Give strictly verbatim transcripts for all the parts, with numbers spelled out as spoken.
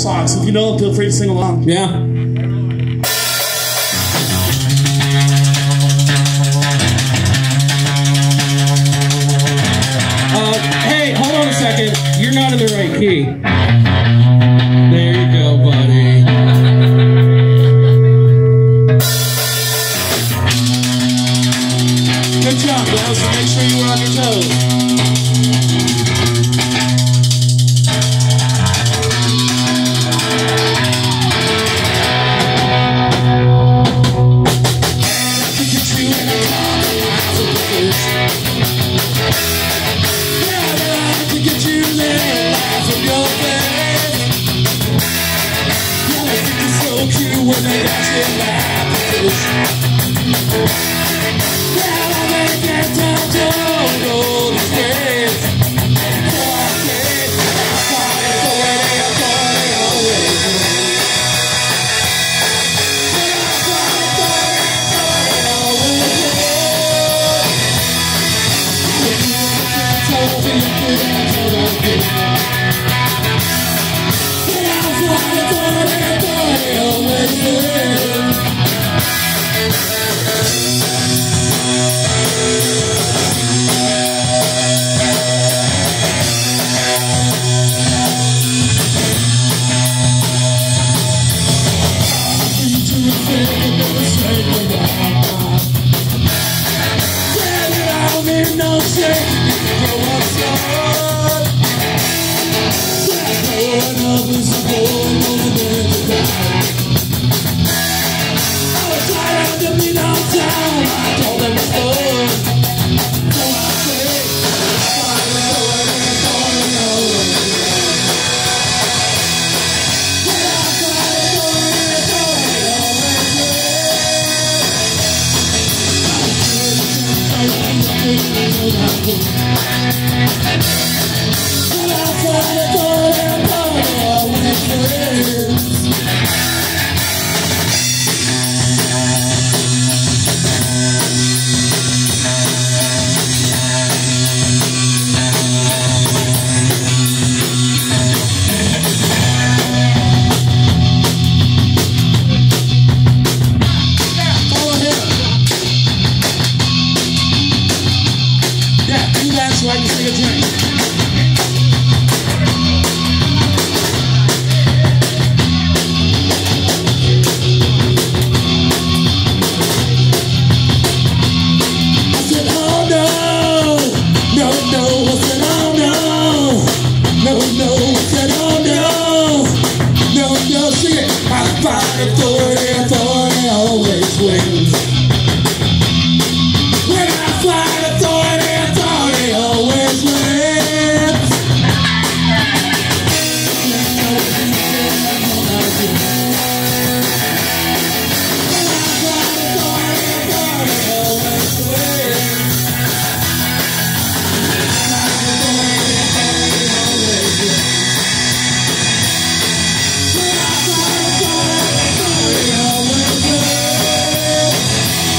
songs. If you know them, feel free to sing along. Yeah. Uh, hey, hold on a second. You're not in the right key. There you go, buddy. Good job, guys. So make sure you were on your toes. When they got you laughing, well, I make that time to go these days. So I say, I'm sorry for it, I'm sorry always. I'm sorry for it, I'm sorry always. When you can't tell me you couldn't tell me. I'm sorry for it, I'm sorry always. No shame, grow up slow. Growing up is a boy, no man to die. I was tired to be downtown, I told them it's fun. So I say, I'm sorry for it, I'm sorry always. I'm sorry for it, I'm sorry always. But I'm sorry for it, I'm sorry always. So I can sing a drink. I said, oh no, no, no. I said, oh no, no, no. I said, oh no, no, no. Sing it. I fight authority, authority always wins. When I fight authority, authority always wins.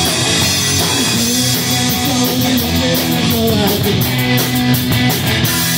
Thank you.